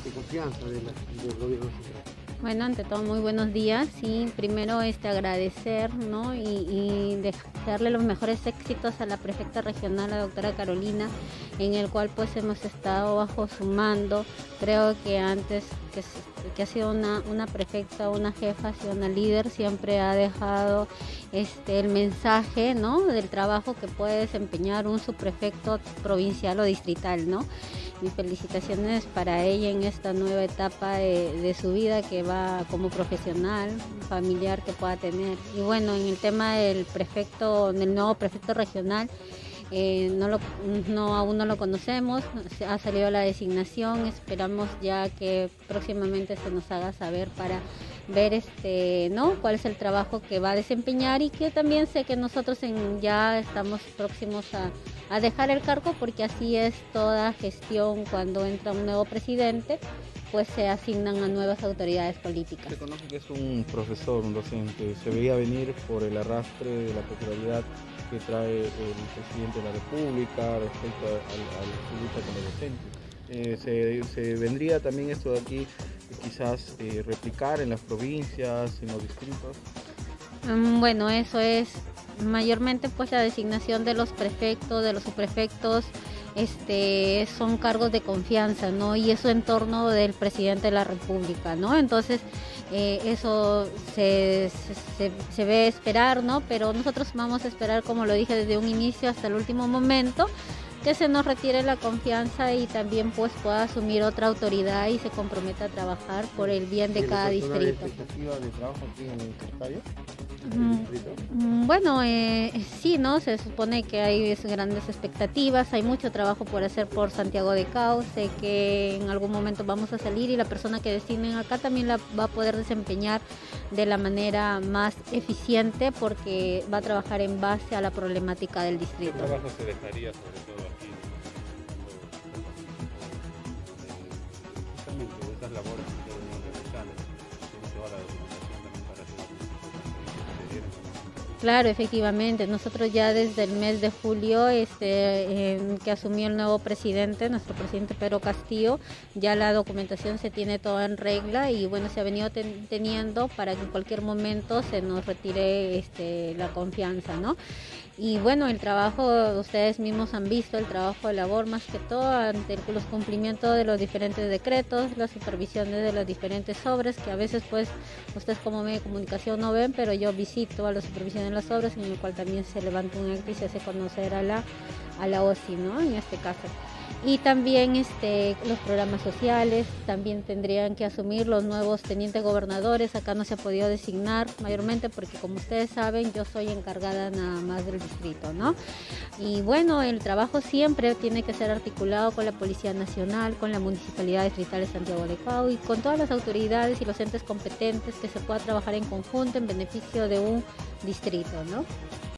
de confianza del gobierno central. Bueno, ante todo, muy buenos días. Sí, primero agradecer, ¿no? y desearle los mejores éxitos a la prefecta regional, la doctora Carolina, en el cual pues hemos estado bajo su mando. Creo que antes que ha sido una prefecta, una jefa, ha sido una líder, siempre ha dejado el mensaje, ¿no? Del trabajo que puede desempeñar un subprefecto provincial o distrital, ¿no? Mis felicitaciones para ella en esta nueva etapa de su vida que va como profesional, familiar que pueda tener. Y bueno, en el tema del nuevo prefecto regional, aún no lo conocemos, ha salido la designación, esperamos ya que próximamente se nos haga saber para ver ¿no? cuál es el trabajo que va a desempeñar, y que también sé que nosotros ya estamos próximos a dejar el cargo, porque así es toda gestión. Cuando entra un nuevo presidente, pues se asignan a nuevas autoridades políticas. Se conoce que es un profesor, un docente. Se veía venir por el arrastre de la popularidad que trae el presidente de la República respecto a su lucha como docente. Se vendría también esto de aquí, quizás replicar en las provincias, en los distritos. Bueno, eso es mayormente pues la designación de los prefectos, de los subprefectos. Son cargos de confianza, ¿no? Y eso en torno del presidente de la República, ¿no? Entonces, eso se ve esperar, ¿no? Pero nosotros vamos a esperar, como lo dije desde un inicio hasta el último momento, que se nos retire la confianza y también pues pueda asumir otra autoridad y se comprometa a trabajar por el bien de cada distrito. ¿Hay expectativa de trabajo aquí en el Cartayo? Bueno, sí, ¿no? Se supone que hay grandes expectativas, hay mucho trabajo por hacer por Santiago de Cau. Sé que en algún momento vamos a salir y la persona que designen acá también la va a poder desempeñar de la manera más eficiente, porque va a trabajar en base a la problemática del distrito. ¿Qué trabajo se dejaría sobre todo aquí? Justamente de estas labores que ustedes no realizan, tiene toda la documentación también para hacer Claro, efectivamente. Nosotros ya desde el mes de julio que asumió el nuevo presidente, nuestro presidente Pedro Castillo, ya la documentación se tiene toda en regla, y bueno, se ha venido teniendo para que en cualquier momento se nos retire la confianza, ¿no? Y bueno, el trabajo, ustedes mismos han visto el trabajo de labor, más que todo ante los cumplimientos de los diferentes decretos, las supervisiones de las diferentes obras, que a veces pues ustedes como medio de comunicación no ven, pero yo visito a la supervisión de las obras, en el cual también se levanta un acta y se hace conocer a la OSI, ¿no? En este caso. Y también los programas sociales también tendrían que asumir los nuevos tenientes gobernadores. Acá no se ha podido designar, mayormente porque, como ustedes saben, yo soy encargada nada más del distrito, ¿no? Y bueno, el trabajo siempre tiene que ser articulado con la Policía Nacional, con la Municipalidad Distrital de Santiago de Cau y con todas las autoridades y los entes competentes, que se pueda trabajar en conjunto en beneficio de un distrito, ¿no?